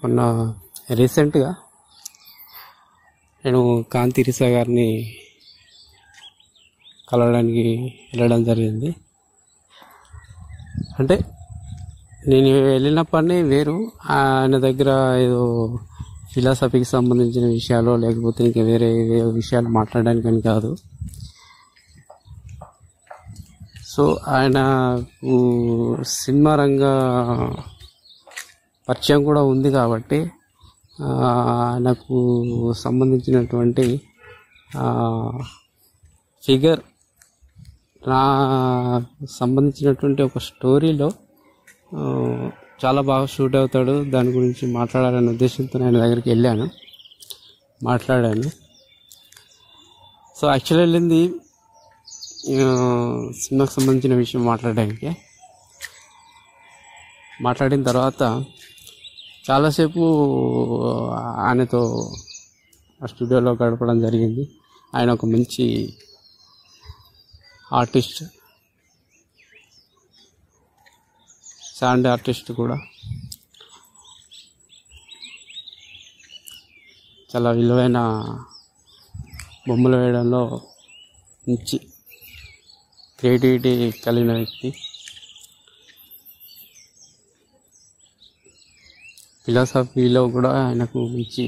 మొన్న రీసెంట్గా నేను కాంతి రిసా గారిని కలవడానికి వెళ్ళడం జరిగింది. అంటే నేను వెళ్ళిన పని వేరు, ఆయన దగ్గర ఏదో ఫిలాసఫీకి సంబంధించిన విషయాలు లేకపోతే ఇంకా వేరే విషయాలు మాట్లాడడానికి కాదు. సో ఆయన సినిమా రంగ పరిచయం కూడా ఉంది కాబట్టి ఆయనకు సంబంధించినటువంటి ఫిగర్ నా సంబంధించినటువంటి ఒక స్టోరీలో చాలా బాగా షూట్ అవుతాడు. దాని గురించి మాట్లాడాలనే ఉద్దేశంతో ఆయన దగ్గరికి వెళ్ళాను, మాట్లాడాను. సో యాక్చువల్లీ వెళ్ళింది సినిమాకి సంబంధించిన విషయం మాట్లాడడానికి. మాట్లాడిన తర్వాత చాలాసేపు ఆయనతో ఆ స్టూడియోలో గడపడం జరిగింది. ఆయన ఒక మంచి ఆర్టిస్ట్, సౌండ్ ఆర్టిస్ట్ కూడా. చాలా విలువైన బొమ్మలు వేయడంలో మంచి క్రియేటివిటీ కలిగిన వ్యక్తి. ఫిలాసఫీలో కూడా ఆయనకు మంచి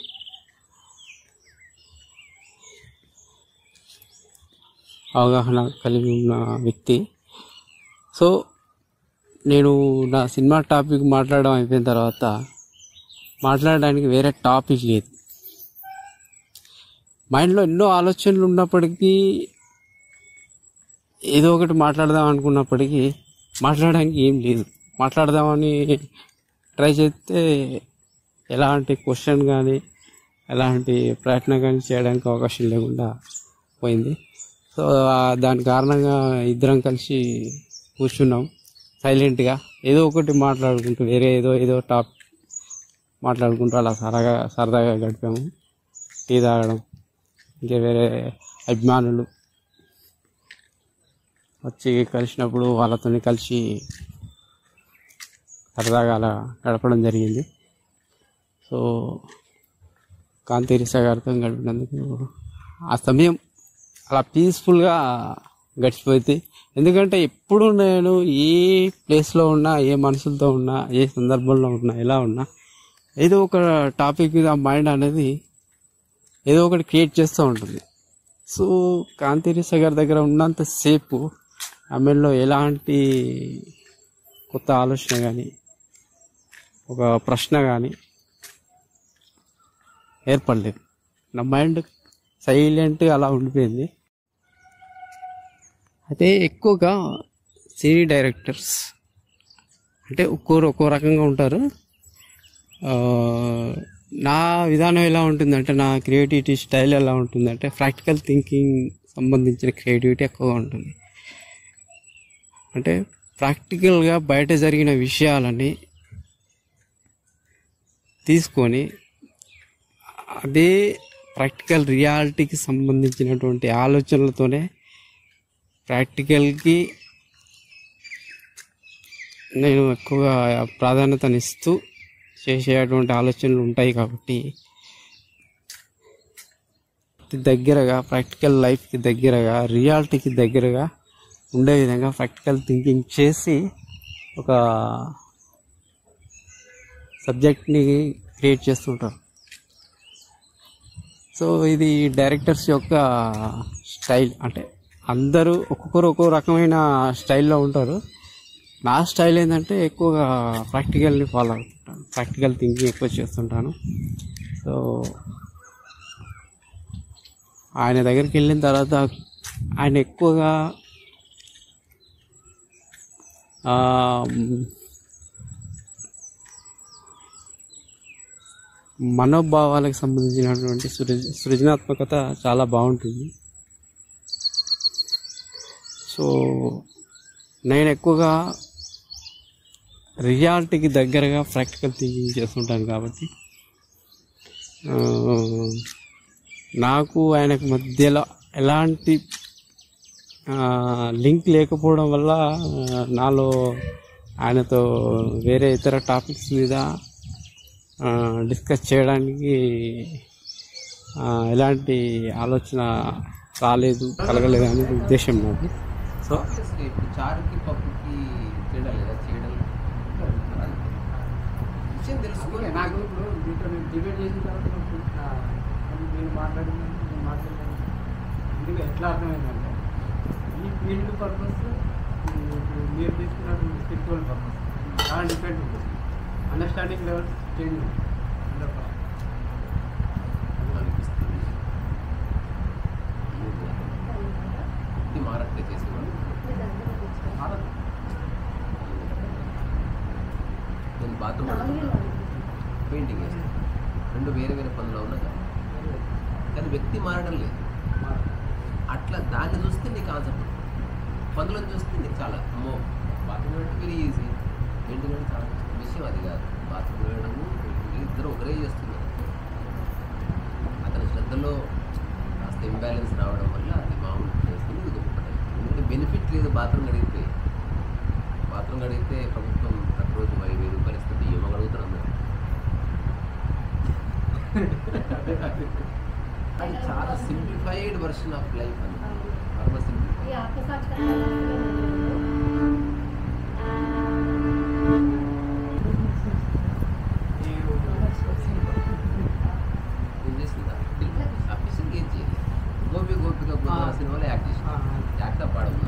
అవగాహన కలిగి ఉన్న వ్యక్తి. సో నేను నా సినిమా టాపిక్ మాట్లాడడం అయిపోయిన తర్వాత మాట్లాడడానికి వేరే టాపిక్ లేదు. మైండ్లో ఎన్నో ఆలోచనలు ఉన్నప్పటికీ ఏదో ఒకటి మాట్లాడదాం అనుకున్నప్పటికీ మాట్లాడడానికి ఏం లేదు. మాట్లాడదామని ట్రై చేస్తే ఎలాంటి క్వశ్చన్ కానీ ఎలాంటి ప్రయత్నం కానీ చేయడానికి అవకాశం లేకుండా పోయింది. సో దాని కారణంగా ఇద్దరం కలిసి కూర్చున్నాం సైలెంట్గా, ఏదో ఒకటి మాట్లాడుకుంటూ వేరే ఏదో టాప్ మాట్లాడుకుంటూ అలా సరదాగా గడిపాము. టీ తాగడం, ఇంకా వేరే అభిమానులు వచ్చి కలిసినప్పుడు వాళ్ళతో కలిసి సరదాగా అలా గడపడం జరిగింది. సో కాంతి రిసా గారితో గడిపినందుకు ఆ సమయం అలా పీస్ఫుల్గా గడిచిపోయింది. ఎందుకంటే ఎప్పుడు నేను ఏ ప్లేస్లో ఉన్నా, ఏ మనుషులతో ఉన్నా, ఏ సందర్భంలో ఉన్నా, ఎలా ఉన్నా ఏదో ఒక టాపిక్ మీద మైండ్ అనేది ఏదో ఒకటి క్రియేట్ చేస్తూ ఉంటుంది. సో కాంతి రిసా గారి దగ్గర ఉన్నంతసేపు ఆమెలో ఎలాంటి కొత్త ఆలోచన కానీ ఒక ప్రశ్న కానీ ఏర్పడలేదు. నా మైండ్ సైలెంట్గా అలా ఉండిపోయింది. అయితే ఎక్కువగా సినీ డైరెక్టర్స్ అంటే ఒక్కో రకంగా ఉంటారు. నా విధానం ఎలా ఉంటుందంటే, నా క్రియేటివిటీ స్టైల్ ఎలా ఉంటుందంటే ప్రాక్టికల్ థింకింగ్ సంబంధించిన క్రియేటివిటీ ఎక్కువగా ఉంటుంది. అంటే ప్రాక్టికల్గా బయట జరిగిన విషయాలని తీసుకొని అదే ప్రాక్టికల్ రియాలిటీకి సంబంధించినటువంటి ఆలోచనలతోనే ప్రాక్టికల్కి నేను ఎక్కువగా ప్రాధాన్యతనిస్తూ చేసేటువంటి ఆలోచనలు ఉంటాయి. కాబట్టి దగ్గరగా ప్రాక్టికల్ లైఫ్కి దగ్గరగా రియాలిటీకి దగ్గరగా ఉండే విధంగా ప్రాక్టికల్ థింకింగ్ చేసి ఒక సబ్జెక్ట్ని క్రియేట్ చేస్తుంటారు. సో ఇది డైరెక్టర్స్ యొక్క స్టైల్. అంటే అందరూ ఒక్కొక్కరు ఒక్కో రకమైన స్టైల్లో ఉంటారు. నా స్టైల్ ఏంటంటే ఎక్కువగా ప్రాక్టికల్ని ఫాలో అవుతుంటాను, ప్రాక్టికల్ థింకింగ్ ఎక్కువ చేస్తుంటాను. సో ఆయన దగ్గరికి వెళ్ళిన తర్వాత ఆయన ఎక్కువగా మనోభావాలకు సంబంధించినటువంటి సృజనాత్మకత చాలా బాగుంటుంది. సో నేను ఎక్కువగా రియాలిటీకి దగ్గరగా ప్రాక్టికల్ థింకింగ్ చేస్తుంటాను. కాబట్టి నాకు ఆయనకు మధ్యలో ఎలాంటి లింక్ లేకపోవడం వల్ల నాలో ఆయనతో వేరే ఇతర టాపిక్స్ మీద డిస్కస్ చేయడానికి ఎలాంటి ఆలోచన రాలేదు, కలగలేదు అనే ఉద్దేశం నాది. సో ఇప్పుడు చారుకి పప్పుకి తేడా లేదా? చేయడం విషయం తెలుసుకొని నాకు ఇప్పుడు మీతో నేను డిబేట్ చేసిన తర్వాత నేను మాట్లాడాను ఇందుకు ఎట్లా అర్థమైందంటే ఈ ఫీల్డ్ పర్పస్ మీరు తీసుకున్నట్టు స్పిరిచువల్ పర్పస్ చాలా డిఫరెంట్ ఉంటుంది. అండర్స్టాండింగ్ లెవెల్స్ చేంజ్ ఉంటుంది. అనిపిస్తుంది మారట్లే చేసేవాడు. నేను బాత్రూమ్ పెయింటింగ్ వేస్తాను, రెండు వేరే వేరే పనులు ఉన్నా కానీ వ్యక్తి మారడం లేదు. అట్లా దాన్ని చూస్తే నీకు ఆన్సర్, పనులను చూస్తే నీకు చాలా అమ్మో బాత్రూమ్ వేయడం వెరీ ఈజీ, పెయింటింగ్ వేయడం చాలా విషయం. అది కాదు, బాత్రూమ్ వేయడము ఇద్దరు ఒకరే చేస్తున్నారు. అతని శ్రద్ధలో కాస్త ఇంబ్యాలెన్స్ రావడం వల్ల అది మామూలు చేస్తుంది. ఇది గొప్పది. ఎందుకంటే బెనిఫిట్ లేదు. బాత్రూమ్ కడిగితే ప్రభుత్వం ప్రతిరోజు 5,000 రూపాయలు ఇస్తుంది. ఏమో అడుగుతారు అందరూ. అది చాలా సింప్లిఫైడ్ వర్షన్ ఆఫ్ లైఫ్ అని వర్మ సింప్లిఫై. ఏం చేసిందా ఆఫీసుకి ఏం చేయలేదు. గోపిక సినిమాలో యాక్ట్ చేసిన యాక్టర్ పాడున్నా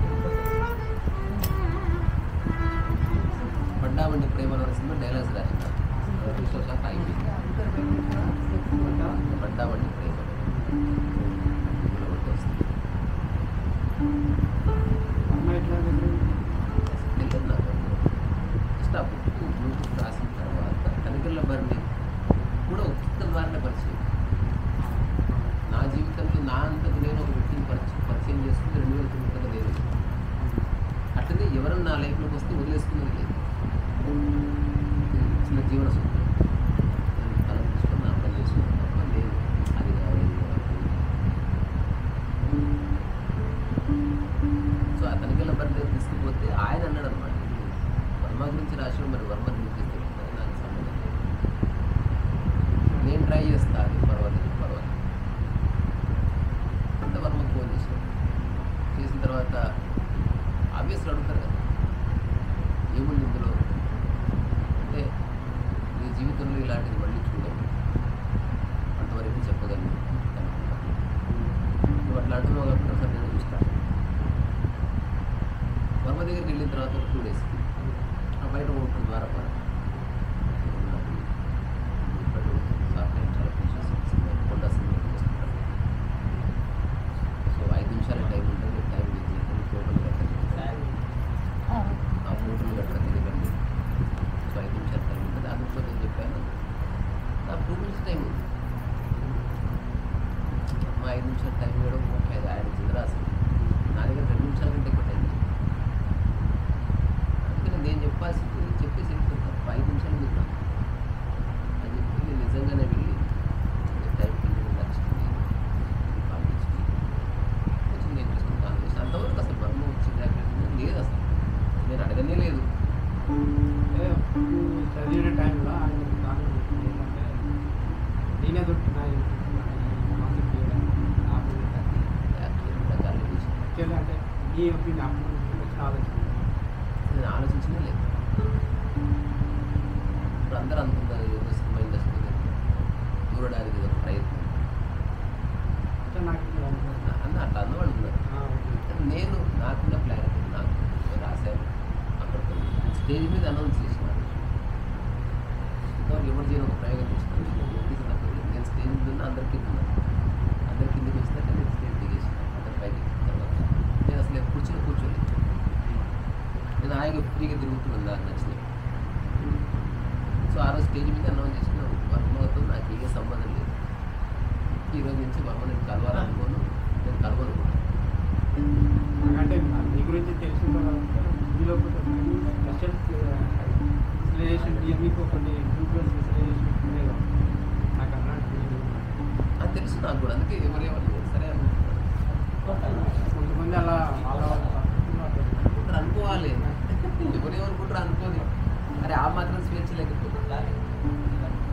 పడ్డామండి ప్రేమలో సినిమా డైలాగ్స్ రాసిన విశ్వశాఖ అయిపోయింది. పడ్డామండి ప్రేమ వస్తుంది. తెలియదు నాకు. జస్ట్ ఆ బుక్ బ్లూటూత్ రాసిన తర్వాత కనకల్ల బర్ని కూడా ఒక పుస్తకం ద్వారానే పరిచయం. నా జీవితంలో నా అంతకు నేను ఒక వ్యక్తిని పరిచయం చేసుకుంటే 2009 లేదు. అట్లనే ఎవరైనా నా లైఫ్లోకి వస్తే వదిలేసుకున్నది లేదు. చిన్న జీవన సూత్రం తలను తీసుకొని నా పని చేసుకున్నాను తప్ప నేను అది కావాలి. సో అతనికల్లా బర్ని తీసుకుపోతే ఆయన అన్నాడు అనమాట, వర్మ గురించి రాసిన మరి వర్మ గురించి తెలుస్తుంది, నాకు సంబంధం లేదు, నేను ట్రై చేస్తా, అది పర్వాలేదు అంటే వర్మకు ఫోన్ చేసిన తర్వాత ఆబ్వియస్గా అడుగుతారు కదా ఏముంది ఇందులో అంటే నీ జీవితంలో ఇలాంటిది మళ్ళీ చూడవు అంతవరకు చెప్పగలను. నువ్వు అట్లా అంటున్నావు కాబట్టి ఒకసారి నేను చూస్తాను. వర్మ దగ్గరికి వెళ్ళిన తర్వాత ఒక 2 days బయట ఉంటుంది ద్వారా చాలా ఫీచర్స్ కొండ సినిమా చేస్తుంటారు. సో 5 నిమిషాల టైం ఉంటుంది. టైం ఇచ్చి ఫోటోలు కట్టండి, ఆ ఫోటోలు కట్టడం ఎందుకండి. సో 5 నిమిషాల టైం ఉంటుంది. అందులో నేను చెప్పాను నాకు 2 minutes టైం ఉంది. మా 5 నిమిషాల టైం ఇవ్వడం ఓకే, అది ఆయన చింద్రాసి. నా దగ్గర 2 నిమిషాల కంటే ఎక్కువ టైం లేదు. అందుకని నేను చెప్పేసి వెళ్ళిపోతాను. 5 నిమిషాలు మీకు అని చెప్పి నేను నిజంగానే వెళ్ళి టైంకి నచ్చింది పంపించింది వచ్చింది ఇంట్రెస్టింగ్ కాన్వర్సేషన్. అంతవరకు అసలు వర్మ వచ్చింది లేదు, అసలు నేను అడగనే లేదు. చదివిన టైంలో ఆయన ఏంటంటే నేనే దొరుకుతున్నాయి అంటే ఈ ఒపీనియన్ అప్పుడు వచ్చిన ఆలోచన నేను ఆలోచించనే లేదు. ఇప్పుడు అందరూ అనుకుంటారు ఏదో సినిమా ఇండస్ట్రీ దూరడానికి ఒక ప్రయత్నం అన్న అట్లా అన్నవాళ్ళు ఉన్నారు. నేను నాకున్న క్లారిటీ నాకు రాశాను. అక్కడ స్టేజ్ మీద అనౌన్స్ చేసినాను. ఇంతవరకు ఎవరు చేయని ఒక ప్రయోగం చేసినాను. నేను స్టేజ్ మీద ఉన్న అందరికీ ఉన్నాను. అందరి కిందకి వచ్చినాక నేను స్టేజ్ దిగేసిన అందరి పైకి తర్వాత నేను అసలు కూర్చోలేదు. నేను హాయిగా ఫ్రీగా తిరుగుతున్నాను నాకు నచ్చినవి. సో ఆ రోజు స్టేజ్ మీద అనౌన్స్ చేసిన వర్మతో నాకు ఏ సంబంధం లేదు. ఈరోజు నుంచి వర్మ నేను కలవాలనుకోను, నేను కలవను. అంటే మీ గురించి తెలిసిన ఇందులో స్పెషలైజేషన్ మీకు కొన్ని గ్రూప్లో స్పెషలైజేషన్ నాకు అన్నట్టు అది తెలుసు నాకు కూడా. అందుకే ఎవరేమని సరే అనుకుంటున్నాను. కొంతమంది అలా అనుకోవాలి. ఎవరేమనుకుంటారు అనుకోని. అరే ఆ మాత్రం స్వేచ్ఛ లేకపోతే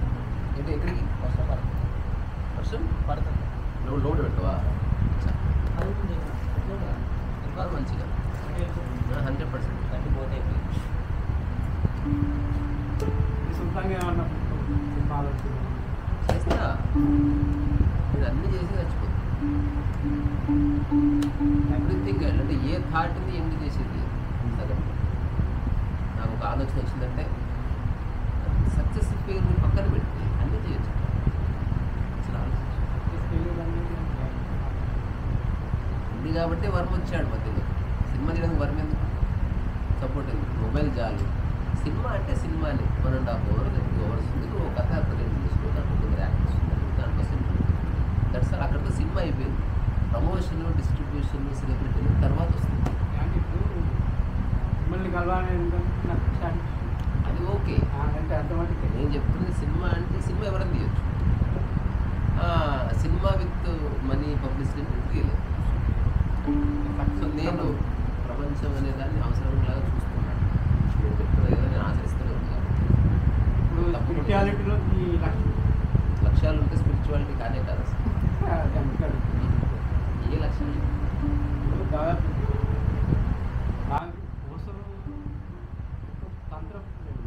ఎక్కడికి వర్షం పడుతుంది. వర్షం పడుతుంది. లోడ్ పెట్టవా అది ఇంకా మంచిగా 100%. గట్టి పోతే సొంతంగా ఏమన్నా సినిమాలు చేస్తా నేను అన్నీ చేసి చచ్చిపోతుంది. ఎవ్రీథింగ్ అంటే ఏ థాట్ని ఎండ్ చేసేది సగం. నాకు ఒక ఆలోచన వచ్చిందంటే సక్సెస్ పేరు పక్కన పెట్టి అన్నీ చేయొచ్చు. అసలు ఉంది కాబట్టి వర్మ వచ్చాడు మధ్యలో. సినిమా తీయడానికి వర్మ ఎందుకు, సపోర్ట్ ఎందుకు, మొబైల్ చాలు. సినిమా అంటే సినిమాని 1.5 hours 2 hours ఉంది. నువ్వు ఒక కథ ప్రజెంట్ చేసుకో, దాంట్లో కొందరు యాక్టర్స్ ఉన్నారు, దాంట్లో సినిమా దట్స్ ఆల్. అక్కడితో సినిమా అయిపోయింది. ప్రమోషన్, డిస్ట్రిబ్యూషన్, సెలబ్రిటీలు తర్వాత వస్తుంది. మిమ్మల్ని కలవాలని అది ఓకే. అంటే అర్థమటిక్ నేను చెప్తుంది సినిమా అంటే సినిమా ఎవరైనా తీయచ్చు. సినిమా విత్ మనీ పబ్లిసిటీ తీయలేదు. సో నేను ప్రపంచం అనే దాన్ని అవసరంలాగా చూస్తున్నాను. నేను చెప్తున్నా కదా, నేను ఆచరిస్తూనే ఉన్నాను. ఇప్పుడు స్పిరిచువాలిటీలో ఈ లక్ష్యాలు ఉంటే స్పిరిచువాలిటీ కానే కాదు అసలు. ఏ లక్ష్యం దాదాపు అవసరం తంత్రం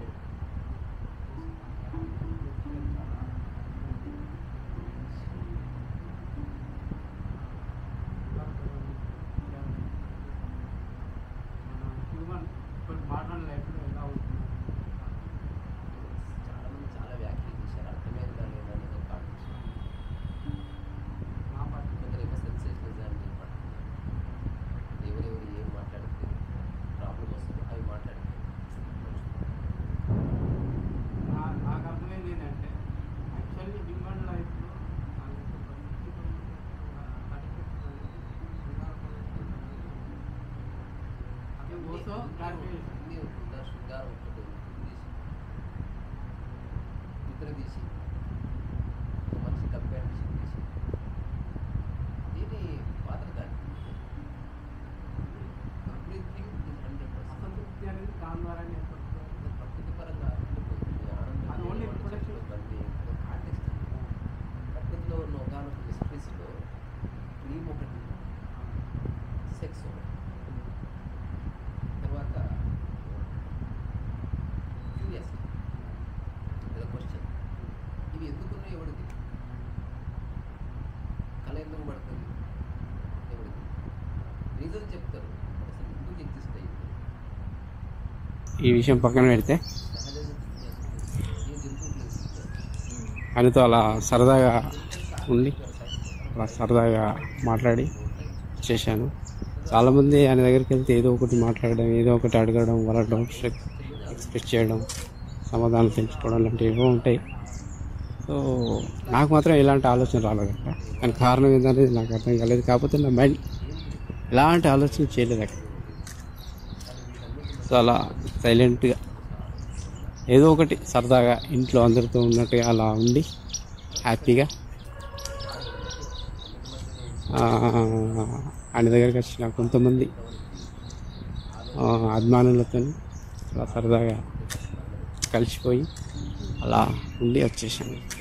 హ్యూమన్ మోడర్న్ లైఫ్లో ఎలా అవుతుంది. చాలామంది చాలా వ్యాఖ్యలు చేశారు. అర్థమైందా లేదా అనేది ఒక పాట. మా పార్టీ కొందరేమో సెన్సేషనలిజాన్ని పడుతున్నారు. ఎవరెవరు ఏం మాట్లాడితే ప్రాబ్లం వస్తుంది అవి మాట్లాడితే నాకు అర్థమైంది ఏంటంటే యాక్చువల్లీ హ్యూమన్ లైఫ్లో అది ఓసో శృంగారం ఒక్కటి నిద్ర తీసి ఒక మనిషి కంపారిజన్ తీసి దీని పాత్ర దాన్ని ఎవ్రీథింగ్ ఇస్ 100%. అసంతృప్తి అనేది దాని ద్వారానే ఏర్పడుతుంది. ప్రకృతి పరంగా అర్థమైపోతుంది. అది ఓన్లీ ఆనందం ప్రొడక్షన్. బండి కాంటెక్స్ట్. ప్రకృతిలో ఉన్న ఒకనొక మిస్ట్రీస్లో డ్రీమ్ ఒకటి, సెక్స్ ఒకటి, తర్వాత క్యూరియాసిటీ లేదా క్వశ్చన్. ఇవి ఎందుకున్నాయి ఎవరికి? కళ ఎందుకు పడుతుంది ఎవరికి? రీజన్ చెప్తారు, అసలు ఎందుకు ఎగ్జిస్ట్ అయ్యింది. ఈ విషయం పక్కన పెడితే సహజంగా ఏ జంతువులు ఆయనతో అలా సరదాగా ఉండి అలా సరదాగా మాట్లాడి చేశాను. చాలామంది ఆయన దగ్గరికి వెళ్తే ఏదో ఒకటి మాట్లాడడం, ఏదో ఒకటి అడగడం, వాళ్ళ డౌట్స్ ఎక్స్ప్రెస్ చేయడం, సమాధానం తెలుసుకోవడం లాంటివి ఏవో ఉంటాయి. సో నాకు మాత్రం ఎలాంటి ఆలోచన రాలేదు అక్కడ. దానికి కారణం ఏంటనేది నాకు అర్థం కాలేదు. కాకపోతే నా మైండ్ ఎలాంటి ఆలోచన చేయలేదు అక్కడ. సో అలా సైలెంట్గా ఏదో ఒకటి సరదాగా ఇంట్లో అందరితో ఉన్నట్టుగా అలా ఉండి హ్యాపీగా ఆయన దగ్గరికి వచ్చిన కొంతమంది అభిమానులతో అలా సరదాగా కలిసిపోయి అలా ఉండి వచ్చేసాను.